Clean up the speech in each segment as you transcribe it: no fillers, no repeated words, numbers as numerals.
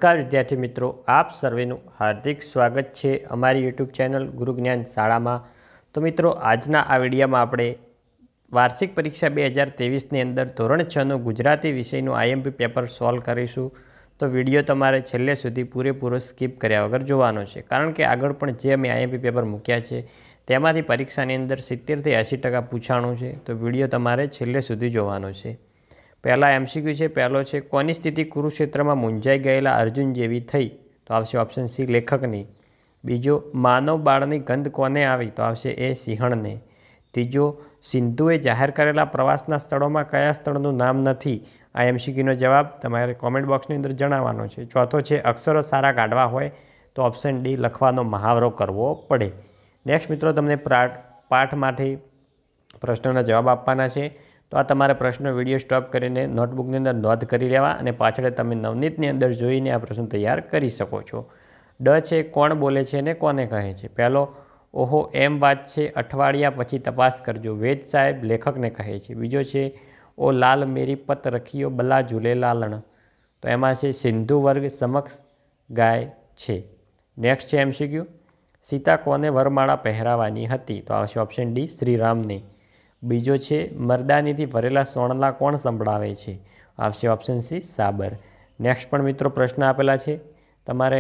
नमस्कार विद्यार्थी मित्रों, आप सर्वेનું हार्दिक स्वागत છે અમારી યુટ્યુબ ચેનલ ગુરુ જ્ઞાન શાળામાં। તો મિત્રો, આજના આ વિડીયોમાં આપણે વાર્ષિક પરીક્ષા 2023ની અંદર ધોરણ 6નું ગુજરાતી વિષયનું આઈએમપી પેપર સોલ્વ કરીશું। તો વિડીયો તમારે છેલ્લે સુધી પૂરેપૂરો સ્કીપ કર્યા વગર જોવાનો છે, કારણ કે આગળ પણ જે અમે આઈએમપી પેપર મૂક્યા છે તેમાંથી પરીક્ષાની અંદર 70 થી 80% પૂછાણું છે। તો વિડીયો તમારે છેલ્લે સુધી જોવાનો છે। पहला एमसीक्यू है, पहलो है कोनी स्थिति कुरुक्षेत्र में मूंझाई गयेला अर्जुन जेवी थई? तो आवशे ऑप्शन सी लेखकनी। बीजो मानव बाळनी गंध कोने आवी? तो आवशे ए सिंहणने। तीजो सिंधुए जाहेर करेला प्रवासना स्थळोमां कया स्थळनुं नाम नथी? आ एमसीक्यूनो जवाब तमारे कॉमेंट बॉक्सनी अंदर जणाववानो छे। चौथो है अक्षरो सारा काढवा होय तो ऑप्शन डी लखवानो महावरो करवो पड़े। नेक्स्ट मित्रों, तमने पाठमांथी प्रश्नोना जवाब आपवाना छे। तो आ तमारे प्रश्न विडियो स्टॉप करीने नोटबुकनी अंदर नोंध करी लेवा अने पाछळ तमे नवनीतनी अंदर जोईने आ प्रश्न तैयार करी शको छो। ड छे कोण बोले छे ने कोने कहे छे? पहेलो, ओहो एम वात छे, अठवाडिया पछी तपास करजो, वेद साहेब लेखकने कहे छे। बीजो छे ओ लाल मेरी पत रखियो बला झूले लालण, तो एमां छे सिंधु वर्ग समक्ष गाय छे। नेक्स्ट छे एमसीक्यू, सीता कोने वरमाळा पहेरावानी हती? तो आवशे ऑप्शन डी श्रीरामने। बीजो है मरदानी भरेला सोणला कोण संभळावे छे? आवशे ऑप्शन सी साबर। नेक्स्ट पण मित्रों प्रश्न आपेला छे, तमारे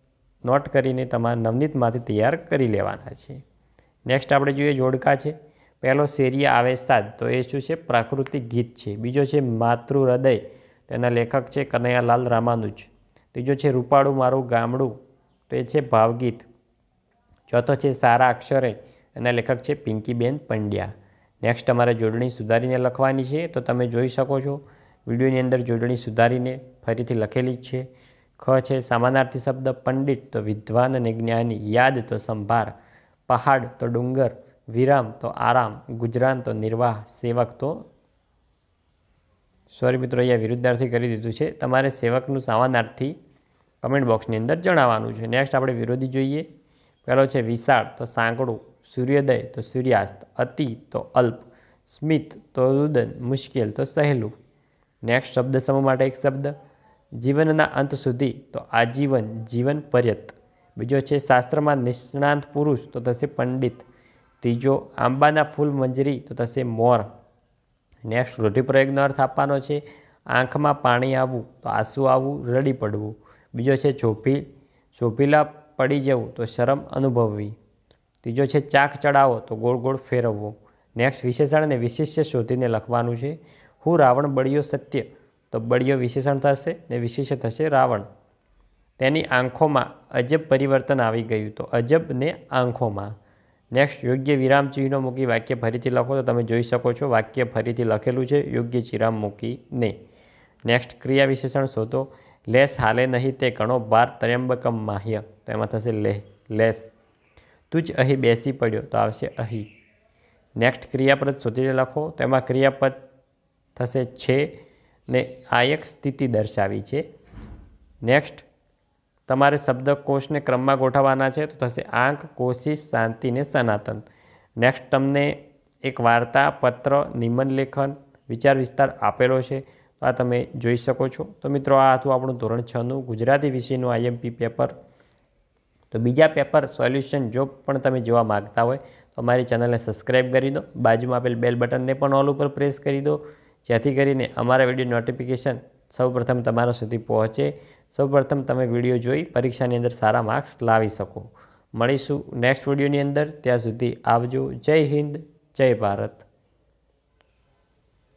नोट करीने तमारे नवनीतमांथी तैयार करी लेवाना छे। नेक्स्ट आपणे जोईए जोड़का छे। पहलो शेरिया आवे साद, तो ए शुं छे? प्राकृतिक गीत छे। बीजो है मातृ हृदय, तेना लेखक छे कन्हैयालाल रामानुज। तीजो है रूपाळू मारुं गामडुं, तो ए छे भावगीत। चौथो है सारा अक्षरे, एना लेखक छे पिंकीबेन पंड्या। नेक्स्ट अमारे जोड़णी सुधारीने लखवानी है, तो तमे जोई शको छो विडियोनी अंदर जोड़णी सुधारीने फरीथी लखेली छे। ख है समानार्थी शब्द पंडित तो विद्वान अने ज्ञानी, याद तो संभार, पहाड़ तो डूंगर, विराम तो आराम, गुजरान तो निर्वाह, सेवक तो सॉरी मित्रों अहींया विरुद्धार्थी करी दीधुं छे। तमारे सेवकनुं समानार्थी कमेंट बॉक्सनी अंदर जणाववानुं छे। नेक्स्ट आपणे विरोधी जोईए। पहलो है विशाळ तो सांकड़ू, सूर्योदय तो सूर्यास्त, अति तो अल्प, स्मित तो रुदन, मुश्किल तो सहेलू। नेक्स्ट शब्द समूह माटे एक शब्द, जीवनना अंत सुधी तो आजीवन, जीवन पर्यंत। बीजो है शास्त्र में निष्णात पुरुष तो थशे पंडित। तीजो आंबाना फूल मंजरी तो थशे मोर। नेक्स्ट रूढ़िप्रयोगनो अर्थ आपवानो छे, आँख में पाणी आववुं तो आंसू आववुं, रड़ी पड़वुं। बीजो है चोपीला पड़ी जवुं तो शरम अनुभववी। तीजो है चाक चढ़ावो तो गोल गोल फेरववो। नेक्स्ट विशेषण ने विशेष्य शोधीने लखवानुं छे। हूँ रावण बळियो सत्य, तो बळियो विशेषण थशे ने विशेष्य थशे रावण। तेनी आँखों में अजब परिवर्तन आवी गयुं, तो अजब ने आँखों में। नेक्स्ट योग्य विराम चिन्हों मूकी वाक्य फरीथी लखो, तो तमे जोई शको छो वाक्य फरीथी लखेलुं छे योग्य विराम मूकीने। नेक्स्ट क्रिया विशेषण शोधो। लेस हाले नहीं ते घणो भार त्र्यंबकम माह्य, तो एमां थशे लेस। तुज अहीं बेसी पड्यो, तो आवशे अहीं। नेक्स्ट क्रियापद शोधीने लखो, तो एमां क्रियापद थशे छे ने आयक स्थिति दर्शावी छे। नेक्स्ट तमारे शब्दकोश ने क्रम में गोठववाना छे, तो थशे आंक, कोशिश, शांति ने सनातन। नेक्स्ट तमने एक वार्ता, पत्र, निबंध लेखन, विचार विस्तार आपेलो छे, तो आ तमे जोई शको छो। तो मित्रों आ हतुं आपणुं धोरण 6નું गुजराती विषयનું आईएमपी पेपर। तो बीजा पेपर सोल्यूशन जो पण तमे जोवा मांगता होय तो अमारी चेनलने सब्सक्राइब करी दो, बाजुमां आपेल बेल बटनने पण ऑल पर प्रेस करी दो, जेथी करीने अमारा विडियो नोटिफिकेशन सौप्रथम तमारा सुधी पहोंचे। सौप्रथम तमे विडियो जोई परीक्षानी अंदर सारा मार्क्स लावी शको। मळीशुं नेक्स्ट विडियोनी अंदर, त्यां सुधी आवजो। जय हिंद, जय भारत।